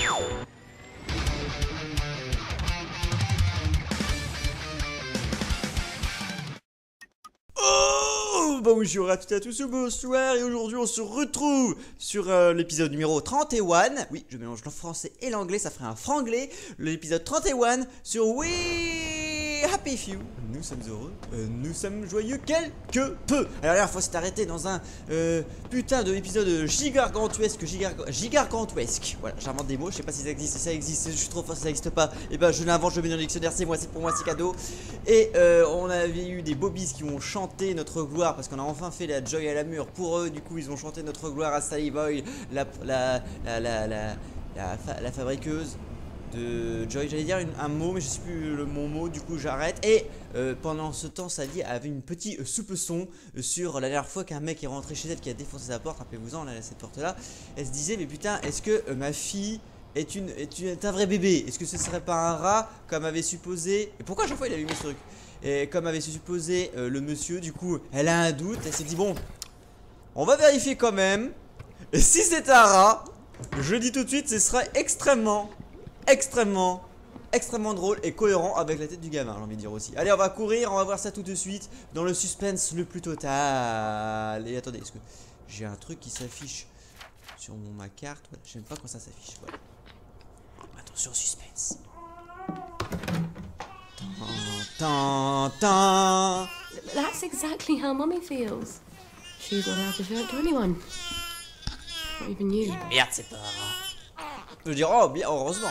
Bonjour à toutes et à tous, bonsoir, et aujourd'hui on se retrouve sur l'épisode numéro 31. Oui, je mélange le français et l'anglais, ça ferait un franglais. L'épisode 31 sur We Happy Few. Nous sommes heureux, nous sommes joyeux quelque peu. Alors la dernière fois c'est arrêté dans un putain de épisode gigargantuesque, gigargantuesque. Voilà, j'invente des mots, je sais pas si ça existe, si ça existe, je suis trop fort si ça existe pas. Et ben je l'invente, je mets dans le dictionnaire, c'est moi, c'est pour moi, c'est cadeau. Et on avait eu des bobbies qui ont chanté notre gloire parce qu'on a enfin fait la Joy à la mur pour eux. Du coup ils ont chanté notre gloire à Sally Boy, la fabriqueuse de Joy. J'allais dire un mot mais je sais plus mon mot, du coup j'arrête. Et pendant ce temps Sally avait une petite soupçon sur la dernière fois qu'un mec est rentré chez elle, qui a défoncé sa porte, rappelez-vous-en, cette porte là. Elle se disait mais putain, est-ce que ma fille est un vrai bébé? Est-ce que ce serait pas un rat comme avait supposé? Et pourquoi à chaque fois il avait mis ce truc? Et comme avait supposé le monsieur, du coup elle a un doute, elle s'est dit bon, on va vérifier quand même. Et si c'est un rat, je dis tout de suite, ce sera extrêmement drôle et cohérent avec la tête du gamin, j'ai envie de dire aussi. Allez, on va courir, on va voir ça tout de suite dans le suspense le plus total. Et attendez, est-ce que j'ai un truc qui s'affiche sur ma carte? Voilà, j'aime pas quand ça s'affiche. Voilà. Attention, suspense. That's exactly how Mummy feels. She's not allowed to show it to anyone. Not even you. Merde, c'est pas un rat. Je veux dire, oh, bien, heureusement.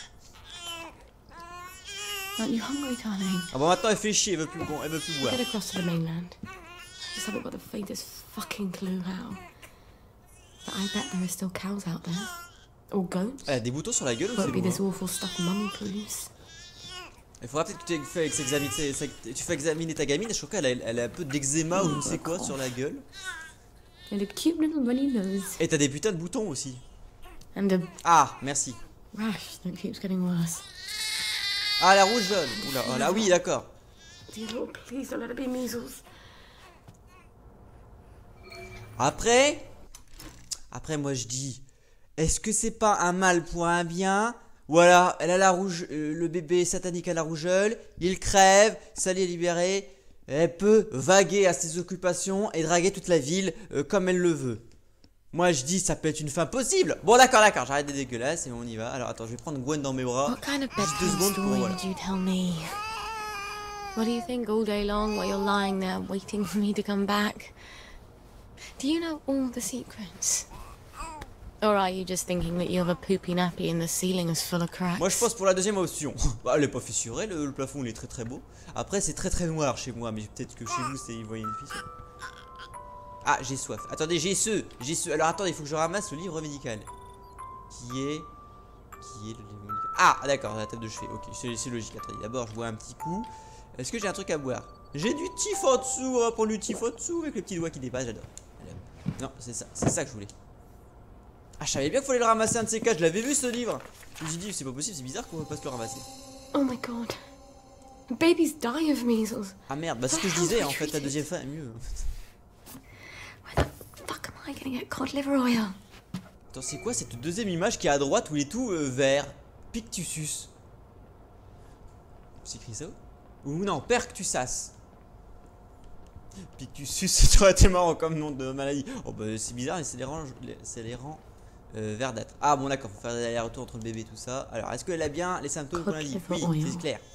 Aren't you hungry, darling? Ah bon, maintenant elle fait chier, elle veut plus boire. Get across to the mainland. I just haven't got the faintest fucking clue how. But I bet there are still cows out there. Or goats. Elle a des boutons sur la gueule ou Won't c'est be this bon, awful stuff Mummy proves. Il faudra peut-être que tu fais examiner ta gamine. Je crois qu'elle a un peu d'eczéma ou je ne sais quoi sur la gueule. And a cute little runny nose. Et t'as des putains de boutons aussi. And a Ah, merci. rash that keeps getting worse. Ah, la rouge jaune. Oula, oh là, oui, d'accord. Dear Lord, please don't let it be measles. Après, moi je dis, est-ce que c'est pas un mal pour un bien? Voilà, elle a la rouge, le bébé satanique à la rougeole, il crève, Sally est libérée, elle peut vaguer à ses occupations et draguer toute la ville comme elle le veut. Moi je dis, ça peut être une fin possible. Bon d'accord, j'arrête d'être dégueulasse et on y va. Alors attends, je vais prendre Gwen dans mes bras. What kind of Juste 2 bedtime secondes pour story voilà. would you tell me? What do you think all day long while you're lying there waiting for me to come back? Do you know all the secrets? Or are you just thinking that you have a poopy nappy and the ceiling is full of cracks? Moi je pense pour la deuxième option. Bah, elle est pas fissurée, le plafond il est très beau. Après c'est très noir chez moi, mais peut-être que chez vous c'est vous voyez une fissure. Ah, j'ai soif. Attendez, j'ai ce. Alors attendez, il faut que je ramasse le livre médical. Qui est le livre médical? Ah, d'accord, la table de chevet. Ok, c'est logique. Attendez, d'abord je bois un petit coup. Est-ce que j'ai un truc à boire? J'ai du tifotsu, on va prendre du tifotsu avec le petit doigt qui dépasse, j'adore. Non, c'est ça que je voulais. Ah, je savais bien qu'il fallait le ramasser un de ces quatre, je l'avais vu ce livre. Je me suis dit, c'est pas possible, c'est bizarre qu'on ne pas se le ramasser. Oh my god. Babies die of measles. Ah merde, bah c'est ce que je disais en fait, la deuxième fois est mieux. Where the fuck am I gonna get cod liver oil? Attends, c'est quoi cette deuxième image qui est à droite où il est tout vert? Pictussus. C'est écrit ça? Ou non, Perctusas. Pictussus, ça aurait été marrant comme nom de maladie. Oh bah c'est bizarre, mais c'est les rangs verdâtres. Ah bon d'accord, faut faire des allers-retours entre le bébé et tout ça. Alors est-ce qu'elle a bien les symptômes qu'on a dit? Oui, c'est clair.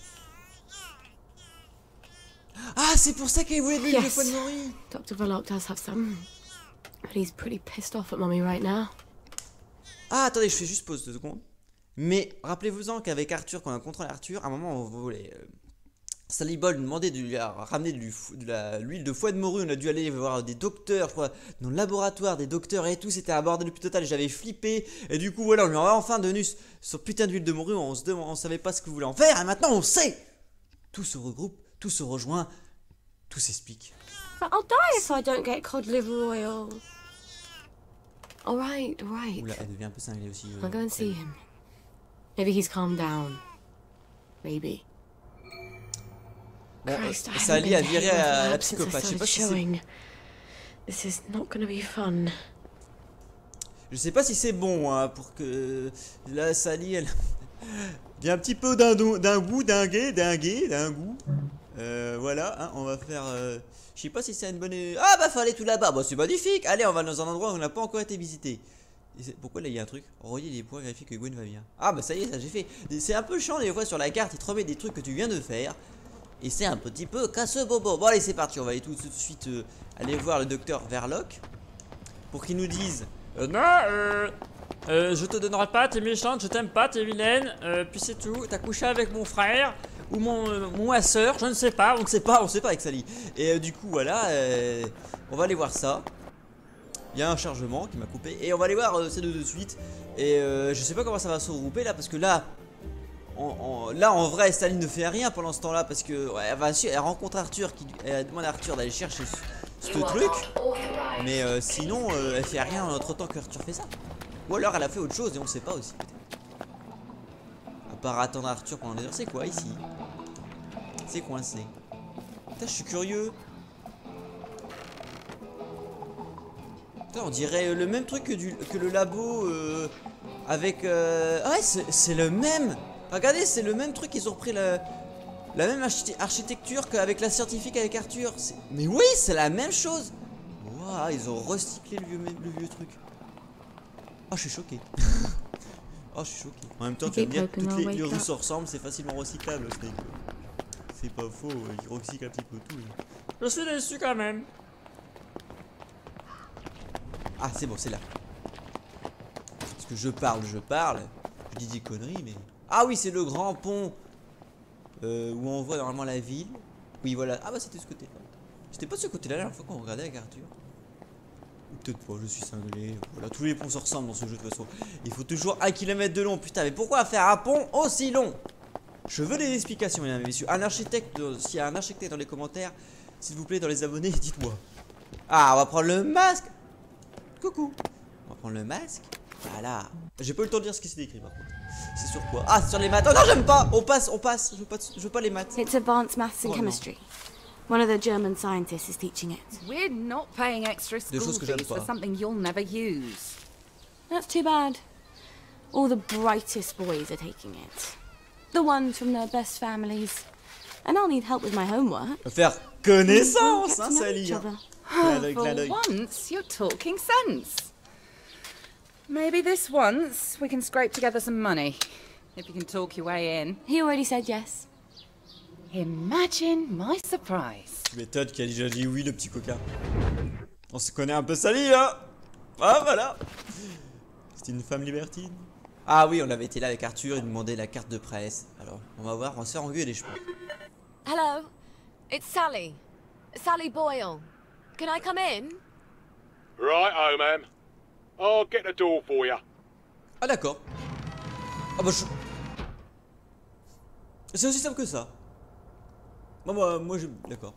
Ah, c'est pour ça qu'elle voulait de l'huile de foie de morue. Dr. Verloc does have some, but he's pretty pissed off at Mummy right now. Ah, attendez, je fais juste pause 2 secondes. Mais rappelez-vous-en qu'avec Arthur, quand on a contrôlé Arthur, à un moment, on voulait. Sally Boy nous demandait de lui ramener de l'huile de foie de morue. On a dû aller voir des docteurs, je crois, dans le laboratoire, des docteurs et tout. C'était un bordel le plus total. J'avais flippé. Et du coup, voilà, on lui a enfin donné sur putain d'huile de morue. On savait pas ce que vous voulez en faire. Et maintenant, on sait. Tout se regroupe, tout se rejoint, tout s'explique. But I'll die if I don't get cod liver oil. Alright. Oula, elle devient un peu cinglée aussi. I'll go and see him. Maybe he's calmed down. Maybe. Bon, Christ, I Sally a haven't been viré to à Haven la since I psychopathe. Je sais started pas si c'est. showing. This is not gonna be fun. Je sais pas si c'est bon, hein, pour que la Sally, elle... Il y a un petit peu d'un goût, d'un goût. Voilà, hein, on va faire... Je sais pas si c'est une bonne... Ah bah fallait tout là-bas, bah c'est magnifique. Allez, on va dans un endroit où on n'a pas encore été visité. Pourquoi là il y a un truc? Relier les points, vérifier que Gwen va bien. Ah bah ça y est, ça j'ai fait. C'est un peu chiant des fois sur la carte, il te remet des trucs que tu viens de faire. Et c'est un petit peu casse-bobo. Bon allez c'est parti, on va aller tout de suite aller voir le docteur Verloc. Pour qu'il nous dise... je te donnerai pas, t'es méchante, je t'aime pas, t'es vilaine, puis c'est tout, t'as couché avec mon frère, ou ma soeur, je ne sais pas, on ne sait pas avec Sally. Et du coup voilà, on va aller voir ça. Il y a un chargement qui m'a coupé, et on va aller voir ces deux de suite. Et je sais pas comment ça va se regrouper là, parce que là, en vrai, Sally ne fait rien pendant ce temps-là, parce que ouais, elle rencontre Arthur, elle demande à Arthur d'aller chercher ce truc. Mais sinon, elle fait rien entre temps qu'Arthur fait ça. Ou alors elle a fait autre chose et on sait pas aussi peut-être. À part attendre Arthur pendant des heures, c'est quoi ici? C'est coincé. Putain, je suis curieux. Putain, on dirait le même truc que le labo avec... Ah ouais, c'est le même. Regardez, c'est le même truc, ils ont repris la même architecture qu'avec la scientifique avec Arthur. Mais oui, c'est la même chose. Waouh, ils ont recyclé le vieux truc. Oh, je suis choqué. Oh, je suis choqué. En même temps, tu vas me dire que toutes les rues se ressemblent, c'est facilement recyclable. C'est pas faux, ils recyclent un petit peu tout. je suis déçu quand même. Ah, c'est bon, c'est là. Parce que je parle. Je dis des conneries, mais... Ah oui, c'est le grand pont où on voit normalement la ville. Oui, voilà. Ah bah, c'était ce côté-là. C'était pas ce côté-là la dernière fois qu'on regardait avec Arthur. Peut-être pas, je suis cinglé. Voilà, tous les ponts se ressemblent dans ce jeu de toute façon. Il faut toujours 1 km de long. Putain, mais pourquoi faire un pont aussi long? Je veux des explications, mesdames et messieurs. Un architecte, s'il y a un architecte dans les commentaires, s'il vous plaît, dans les abonnés, dites-moi. Ah, on va prendre le masque. Coucou. On va prendre le masque. Voilà. J'ai pas eu le temps de dire ce qui s'est écrit par contre. C'est sur quoi? Ah, sur les maths. Oh non, j'aime pas. On passe. Je veux pas les maths. It's advanced maths and chemistry. One of the German scientists is teaching it. We're not paying extra school fees for something you'll never use. That's too bad. All the brightest boys are taking it. The ones from the best families. And I'll need help with my homework. Faire connaissance, hein, Sally. For once, you're talking sense. Maybe this once we can scrape together some money. If you can talk your way in. He already said yes. Imagine my surprise. Tu m'étonnes qu'il a déjà dit oui, le petit coquin. On se connaît un peu Sally, hein. Ah, voilà. C'était une femme libertine. Ah oui, on avait été là avec Arthur, il demandait la carte de presse. Alors, on va voir, on va se faire engueuler, je pense. Hello, it's Sally. Sally Boyle. Can I come in? Right, oh, ma'am. I'll get the door for you. Ah d'accord. Ah bah je... C'est aussi simple que ça. Moi je... D'accord.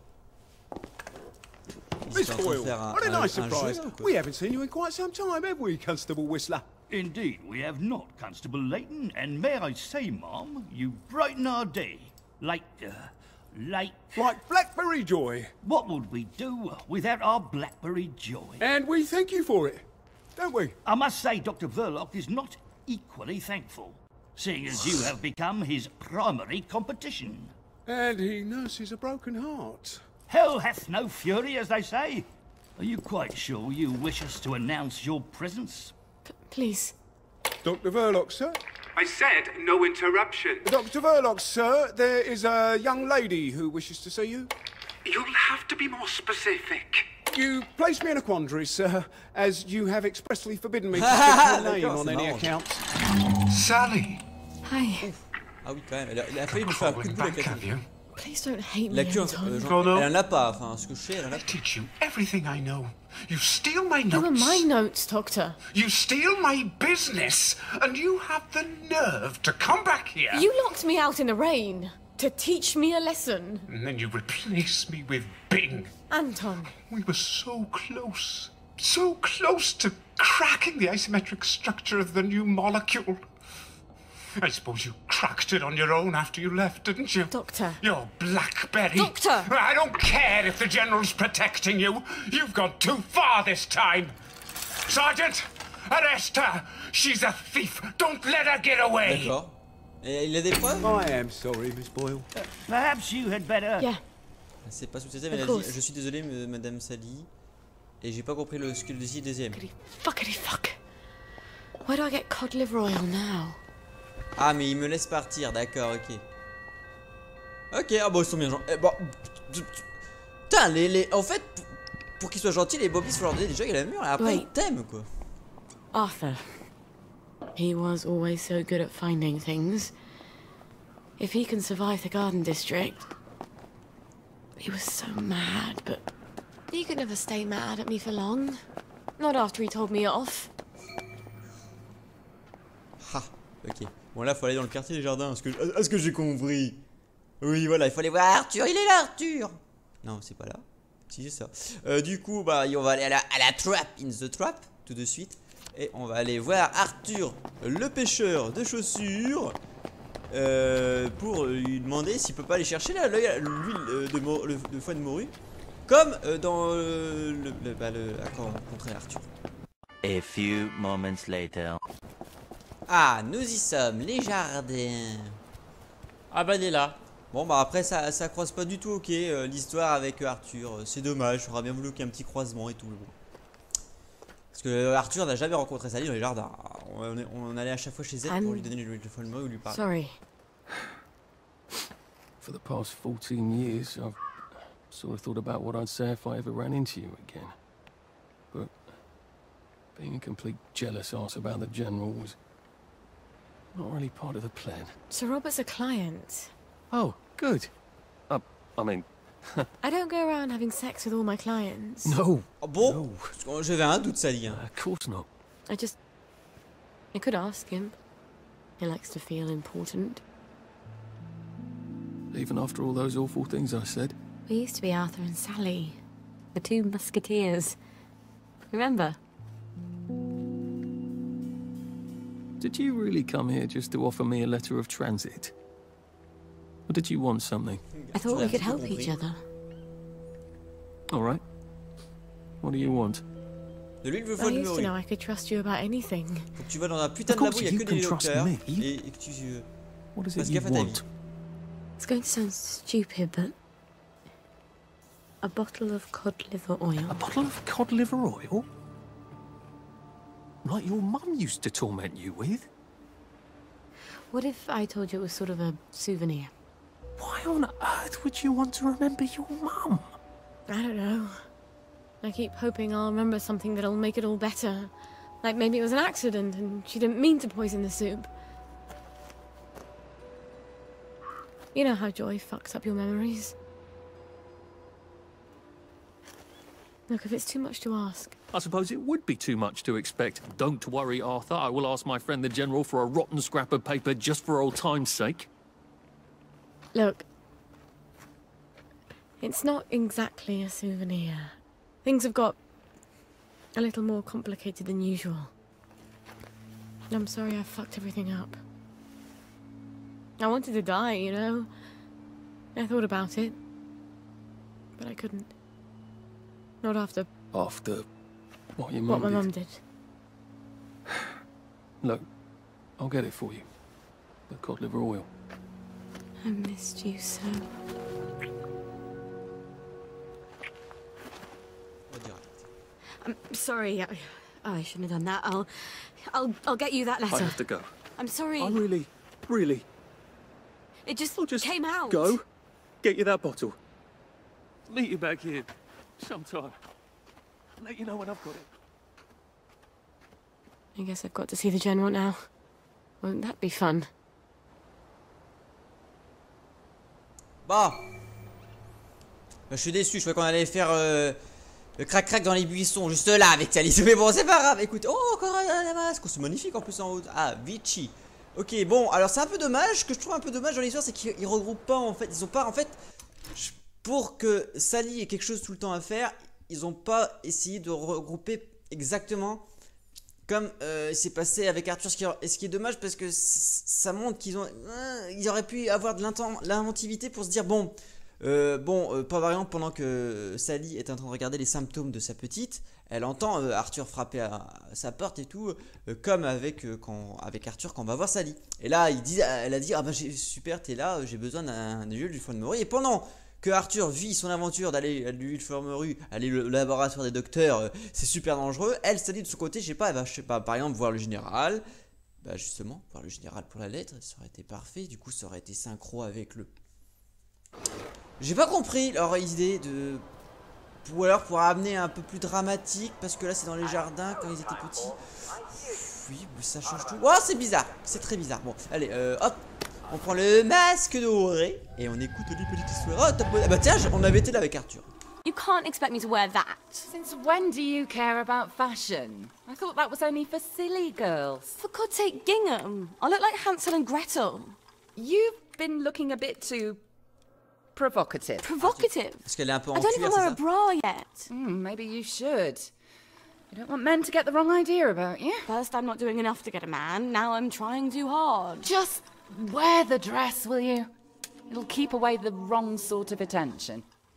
Miss Boyle, what a nice surprise. We haven't seen you in quite some time, have we, Constable Whistler? Indeed, we have not, Constable Layton, and may I say, Mom, you brighten our day. Like Blackberry Joy. What would we do without our Blackberry Joy? And we thank you for it, don't we? I must say Dr. Verloc is not equally thankful, seeing as you have become his primary competition. And he nurses a broken heart. Hell hath no fury, as they say. Are you quite sure you wish us to announce your presence? Please. Dr. Verloc, sir? I said no interruption. Dr. Verloc, sir, there is a young lady who wishes to see you. You'll have to be more specific. You place me in a quandary, sir, as you have expressly forbidden me to speak your name on any account. Sally. Hi. Ah oui, quand même, elle a failli nous faire un coup de boule avec la queue. Please don't hate me, La queue, Anton. elle en a pas, enfin, ce que je sais, elle en a I pas. teach you everything I know. You steal my They were notes. my notes, Doctor. You steal my business, and you have the nerve to come back here. You locked me out in the rain to teach me a lesson. And then you replace me with Bing. Anton. We were so close to cracking the isometric structure of the new molecule. I suppose you cracked it on your own after you left, didn't you? Doctor. Your Blackberry. Doctor! I don't care if the General's protecting you. You've gone too far this time. Sergeant, Arrest her! She's a thief! Don't let her get away! D'accord. Et il a des preuves? I am sorry, Miss Boyle. Perhaps you had better... Yeah. C'est pas sous-titré, mais Of elle a dit, course. je suis désolé, Madame Sally. Et j'ai pas compris ce qu'il dit deuxième. Fuckity fuck. Where do I get cod liver oil now? Ah, mais il me laisse partir, d'accord, ok. Ok, ah bon, ils sont bien gentils. Bon. Putain, en fait, pour qu'ils soient gentils, les Bobbies, faut leur donner déjà il y a la mur, et après Ouais. ils t'aiment, quoi. Arthur. He was always so good at finding things. If he can survive the Garden District. He was so mad, but he could never stay mad at me for long. Not after he told me off. Ah, ok. Bon, là, faut aller dans le quartier des jardins, à ce que j'ai compris. Oui, voilà, il faut aller voir Arthur, il est là, Arthur. Non, c'est pas là. Si, c'est ça. Du coup, bah, on va aller à la trap, in the trap, tout de suite. Et on va aller voir Arthur, le pêcheur de chaussures. Pour lui demander s'il peut pas aller chercher l'huile de foie de morue. Comme dans à quoi on rencontrait Arthur. A few moments later. Ah, nous y sommes, les jardins. Ah bah il est là. Bon bah après ça croise pas du tout, ok, l'histoire avec Arthur, c'est dommage, j'aurais bien voulu qu'il y ait un petit croisement et tout. Bon. Parce que Arthur n'a jamais rencontré Sally dans les jardins. On allait à chaque fois chez elle pour lui donner l'huile de foie de morue ou lui parler. Sorry. For the past 14 years, I've sort of thought about what I'd say if I ever ran into you again. But being a complete jealous ass about the General was not really part of the plan. Sir Robert's a client. Oh, good. I mean... I don't go around having sex with all my clients. No. Oh, bon, j'avais un doute, Sally. Hein. Of course not. I could ask him. He likes to feel important. Even after all those awful things I said. We used to be Arthur and Sally. The two musketeers. Remember? Did you really come here just to offer me a letter of transit? Or did you want something? I thought we could help each other. All right. What do you want? De l'huile de I foie de used to morue. know I could trust you about anything. Faut que tu vas dans un putain Of de labo, course il y a you que can des trust docteurs. me. Et que tu What is fasses it you gaffe à ta vie. want? It's going to sound stupid, but a bottle of cod liver oil. A bottle of cod liver oil? Like your mum used to torment you with? What if I told you it was sort of a souvenir? Why on earth would you want to remember your mum? I don't know. I keep hoping I'll remember something that'll make it all better. Like maybe it was an accident and she didn't mean to poison the soup. You know how joy fucks up your memories. Look, if it's too much to ask. I suppose it would be too much to expect. Don't worry, Arthur. I will ask my friend the General for a rotten scrap of paper just for old time's sake. Look, it's not exactly a souvenir. Things have got a little more complicated than usual. I'm sorry I fucked everything up. I wanted to die, you know. I thought about it. But I couldn't. Not after After what your what mum my did. mum did. Look, I'll get it for you. The cod liver oil. I missed you so. I'm sorry. I shouldn't have done that. I'll get you that I letter. have to go. I'm sorry. I really... It just, I'll just came out. go, get you that bottle. Meet you back here sometime. Let you know when I've got it. I guess I've got to see the General now. Won't that be fun? Bah, je suis déçu, je croyais qu'on allait faire le crac-crac dans les buissons, juste là avec Sally. Mais bon, c'est pas grave, écoute. Oh, encore un damasque, c'est magnifique en plus en haut. Ah, Vichy. Ok, bon, alors c'est un peu dommage, ce que je trouve un peu dommage dans l'histoire, c'est qu'ils regroupent pas en fait. Ils ont pas, en fait, pour que Sally ait quelque chose tout le temps à faire, ils ont pas essayé de regrouper exactement comme c'est passé avec Arthur, ce qui est dommage parce que ça montre qu'ils auraient pu avoir de l'inventivité pour se dire bon, par exemple pendant que Sally est en train de regarder les symptômes de sa petite, elle entend Arthur frapper à sa porte et tout, comme avec Arthur quand on va voir Sally. Et là, elle a dit, ah bah super, t'es là, j'ai besoin d'un huile d'infirmerie. Et pendant que Arthur vit son aventure d'aller à l'infirmerie, aller au laboratoire des docteurs, c'est super dangereux. Elle, Sally de son côté, elle va, par exemple, voir le général. Bah justement, voir le général pour la lettre, ça aurait été parfait. Du coup, ça aurait été synchro avec le... J'ai pas compris leur idée de... Ou alors pour amener un peu plus dramatique, parce que là c'est dans les jardins quand ils étaient petits. Oui, mais ça change tout. Oh, c'est bizarre, c'est très bizarre. Bon, allez, hop, on prend le masque doré et on écoute les petites histoires. Oh, ah bah tiens, on avait été là avec Arthur. You can't expect me to wear that. Since when do you care about fashion? I thought that was only for silly girls. For God's sake, gingham. I look like Hansel and Gretel. You've been looking a bit too... provocative. Provocative? Parce qu'elle est un peu en I don't cuir, even wear a c'est ça? bra yet. Maybe you should. You don't want men to get the wrong idea about you. First, I'm not doing enough to get a man. Now I'm trying too hard. Just wear the dress, will you? It'll keep away the wrong sort of attention.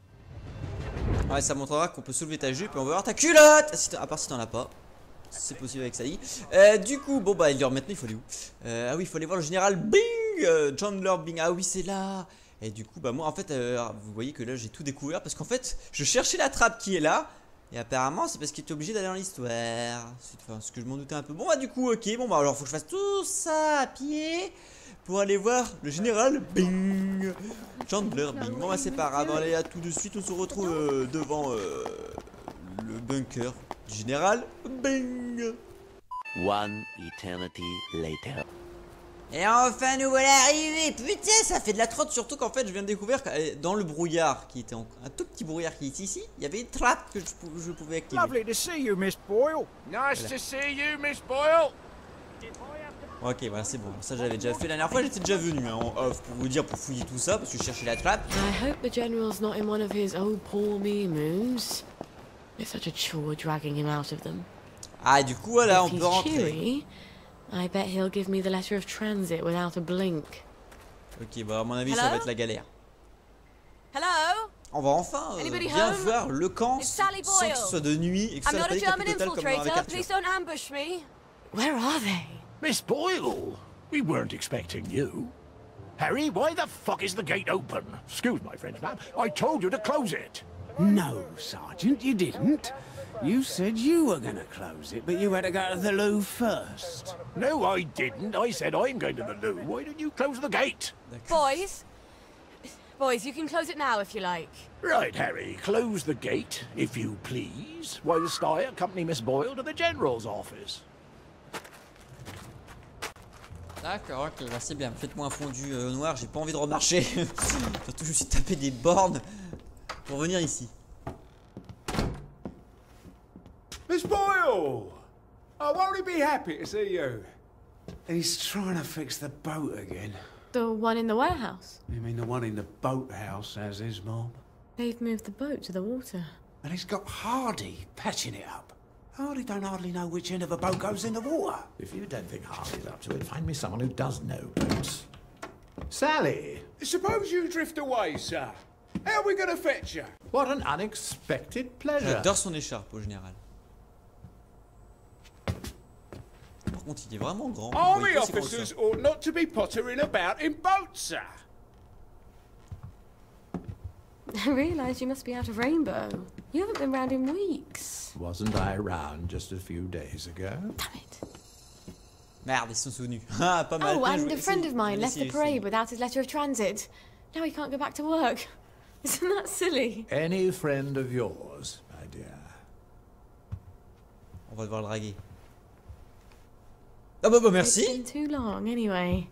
Ouais, ça montrera qu'on peut soulever ta jupe et on va voir ta culotte, à part si t'en as pas. C'est possible avec Sally. Du coup, bon bah maintenant il faut aller où? Ah oui, il faut aller voir le général Bing, Chandler Bing. Ah oui, c'est là. Et du coup, bah moi en fait, vous voyez que là j'ai tout découvert parce qu'en fait, je cherchais la trappe qui est là. Et apparemment, c'est parce qu'il était obligé d'aller dans l'histoire. C'est enfin, ce que je m'en doutais un peu. Bon bah du coup, ok, bon bah alors faut que je fasse tout ça à pied pour aller voir le général Bing, Chandler Bing. Bon bah c'est pas grave, allez à tout de suite, on se retrouve devant le bunker du général Bing. One eternity later. Et enfin nous voilà arrivés. Putain, ça fait de la trotte, surtout qu'en fait je viens de découvrir que dans le brouillard qui était un tout petit brouillard qui est ici, il y avait une trappe que je pouvais activer. Lovely to see you, Miss Boyle. Nice to see you, Miss Boyle. Ok, voilà, c'est bon. Ça, j'avais déjà fait la dernière fois. J'étais déjà venu en off pour vous dire, pour fouiller tout ça, parce que je cherchais la trappe. I hope the General's not in one of his oh poor me moods. It's such a chore dragging him out of them. Ah, du coup, voilà, on If peut he's rentrer. cheery, I bet he'll give me the letter of transit without a blink. Ok, bah à mon avis, ça va être la galère. Hello? On va enfin Anybody bien home? voir le camp It's sans Sally que ce Boyle. soit de nuit et que ce I'm soit not a la German panique totale comme avec infiltrator. Arthur. Please don't ambush me. Where are they? Miss Boyle, we weren't expecting you. Harry, why the fuck is the gate open? Excuse my French, ma'am. I told you to close it. No, Sergeant, you didn't. You said you were going to close it, but you had to go to the loo first. No, I didn't. I said I'm going to the loo. Why didn't you close the gate? Boys, you can close it now if you like. Right, Harry, close the gate, if you please, while I accompany Miss Boyle to the General's office. D'accord, ok, bah c'est bien. Faites-moi un fondu au noir, j'ai pas envie de remarcher. Surtout, je me suis tapé des bornes pour venir ici. Miss Boyle! Oh, won't he be happy to see you? He's trying to fix the boat again. The one in the warehouse? You mean the one in the boathouse, as his mom? They've moved the boat to the water. And he's got Hardy patching it up. Hardy don't hardly know which end of a boat goes in the water. If you don't think Hardy's up to it, find me someone who does know boats. Sally! Suppose you drift away, sir. How are we going to fetch you? What an unexpected pleasure. J'adore son écharpe au général. Par contre, il est vraiment grand. Army officers ought not to be pottering about in boats, sir. I realise you must be out of Rainbow. You haven't been round in weeks. Wasn't I around just a few days ago? Damn it. Merde, ils sont souvenus. Ah, pas mal. Oh, Bien and joué. a friend of mine left the Essayez, parade essayez. without his letter of transit. Now he can't go back to work. Isn't that silly? Any friend of yours, my dear. On va devoir le draguer. Ah bah merci. It's been too long, anyway.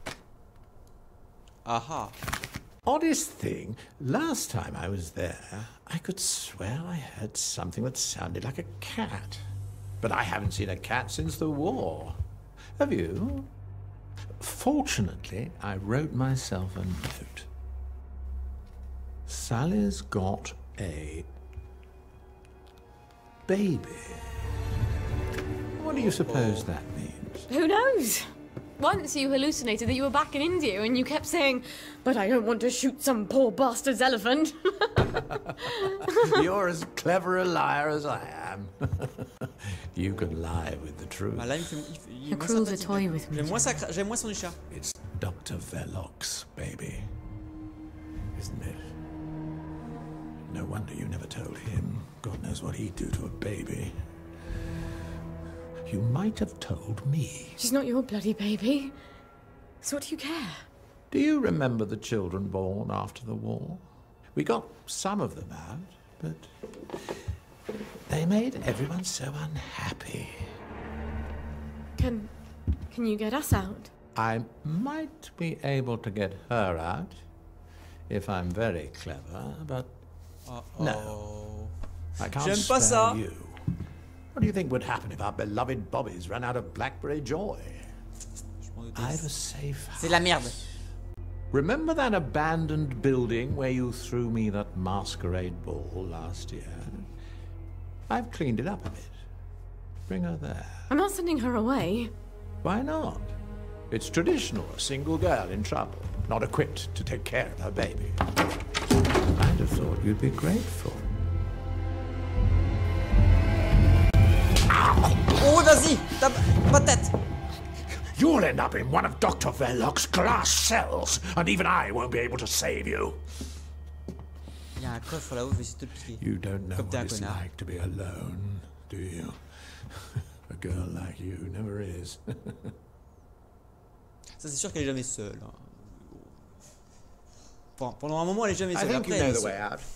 Aha. Oddest thing, last time I was there, I could swear I heard something that sounded like a cat. But I haven't seen a cat since the war. Have you? Fortunately, I wrote myself a note. Sally's got a baby. What do you suppose that means? Who knows? Once you hallucinated that you were back in India and you kept saying, "But I don't want to shoot some poor bastard's elephant." You're as clever a liar as I am. You can lie with the truth. Bah là, il est moins Accru's a sympathique. toy with me. J'aime moins son chat. It's Dr. Verloc's baby, isn't it? No wonder you never told him. God knows what he'd do to a baby. You might have told me. She's not your bloody baby. So what do you care? Do you remember the children born after the war? We got some of them out, but they made everyone so unhappy. Can you get us out? I might be able to get her out if I'm very clever, but no. I can't J'aime pas spare ça. you. What do you think would happen if our beloved Bobbies ran out of Blackberry Joy? I've a safe house. C'est la merde. Remember that abandoned building where you threw me that masquerade ball last year? I've cleaned it up a bit. Bring her there. I'm not sending her away. Why not? It's traditional, a single girl in trouble, not equipped to take care of her baby. I'd have thought you'd be grateful. Oh, vas-y, tape ma tête. You'll end up in one of Dr. Verloc's glass cells, and even I won't be able to save you. Il y a un coffre là-haut, je vais essayer de te le piquer. You don't know Comme t'es what un it's connard. like to be alone, do you? A girl like you never is. Ça, c'est sûr qu'elle est jamais seule. Hein. Enfin, pendant un moment, elle est jamais I seule. think Après, you elle know est the way seule. out.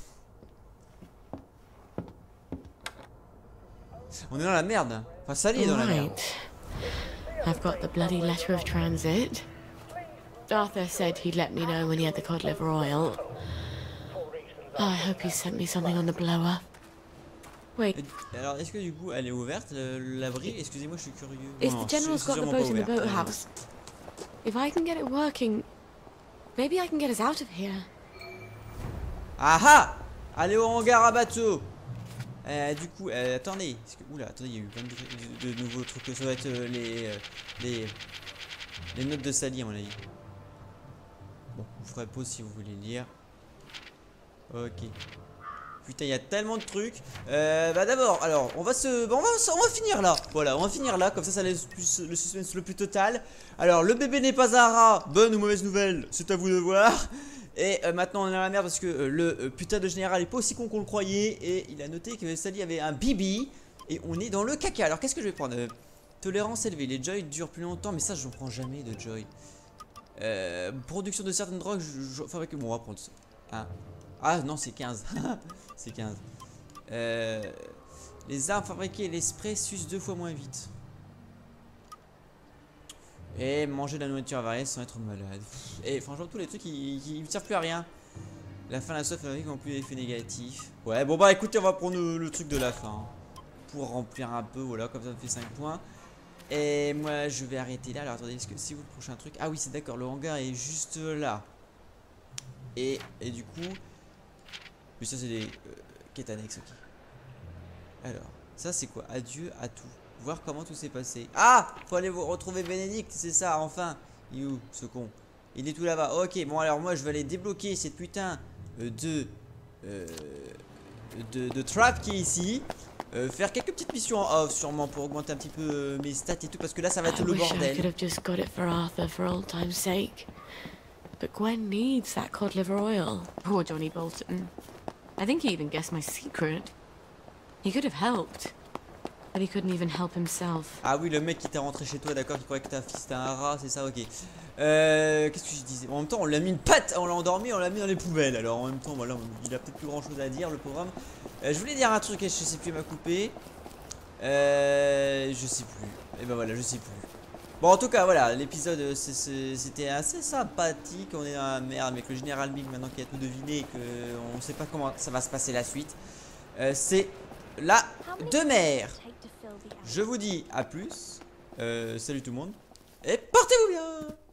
On est dans la merde. Enfin, Sally est dans la merde. Right. I've got the bloody letter of transit. Arthur said he'd let me know when he had the cod liver oil. Oh, I hope he sent me something on the blower. Wait, Alors, est-ce que du coup, elle est ouverte, l'abri? Excusez-moi, je suis curieux. if Non, the general's c'est got the sûrement boat pas in the ouverte. boathouse, if I can get it working, maybe I can get us out of here. Ah ah! Allez au hangar à bateau! Du coup, attendez. Oula, attendez, il y a eu plein de nouveaux trucs. Ça doit être les notes de Sally, à mon avis. Bon, vous ferez pause si vous voulez lire. Ok. Putain, il y a tellement de trucs. Bah d'abord, alors, on va finir là. Voilà, on va finir là. Comme ça laisse plus le suspense le plus total. Alors, le bébé n'est pas un rat. Bonne ou mauvaise nouvelle, c'est à vous de voir. Et maintenant on est dans la merde parce que le putain de général est pas aussi con qu'on le croyait. Et il a noté que Sally avait un bibi. Et on est dans le caca. Alors qu'est-ce que je vais prendre? Tolérance élevée. Les Joy durent plus longtemps. Mais ça je n'en prends jamais de Joy. Production de certaines drogues fabriquées. Bon, on va prendre ça. Hein. Ah non, c'est 15. C'est 15. Les armes fabriquées et les sprays s'usent 2 fois moins vite. Et manger de la nourriture avariée sans être malade. Et franchement, tous les trucs qui ne servent plus à rien. La fin, la soif, la vie n'ont plus d'effet négatif. Ouais, bon bah écoutez, on va prendre le truc de la fin. Pour remplir un peu, voilà, comme ça me fait 5 points. Et moi, je vais arrêter là. Alors attendez, est-ce que si vous le prochain truc. Ah oui, c'est d'accord, le hangar est juste là. Et du coup. Mais ça, c'est des quêtes annexes, ok. Alors, ça, c'est quoi? Adieu à tout. Voir comment tout s'est passé. Ah! Faut aller vous retrouver Bénédicte, c'est ça, enfin. Il est où, ce con? Il est tout là-bas. Ok, bon, alors moi, je vais aller débloquer cette putain de trap qui est ici. Faire quelques petites missions en off, sûrement, pour augmenter un petit peu mes stats et tout, parce que là, ça va être le I could bordel. have just got it for Arthur for old time's sake. But Gwen needs that cod liver oil. Poor Johnny Bolton. I think he even guessed my secret. He could have helped. But he couldn't even help himself. Ah oui, le mec qui t'a rentré chez toi, d'accord, qui croyait que ta fille c'était un rat, c'est ça, ok. Qu'est-ce que je disais? En même temps, on l'a mis une patte, on l'a endormi, on l'a mis dans les poubelles. Alors en même temps, voilà, il a peut-être plus grand chose à dire, le programme. Je voulais dire un truc et je sais plus, il m'a coupé. Je sais plus. Et ben voilà, je sais plus. Bon, en tout cas, voilà, l'épisode c'était assez sympathique. On est dans la merde avec le général Big maintenant qui a tout deviné et qu'on sait pas comment ça va se passer la suite. C'est la demeure. Je vous dis à plus. Salut tout le monde. Et portez-vous bien.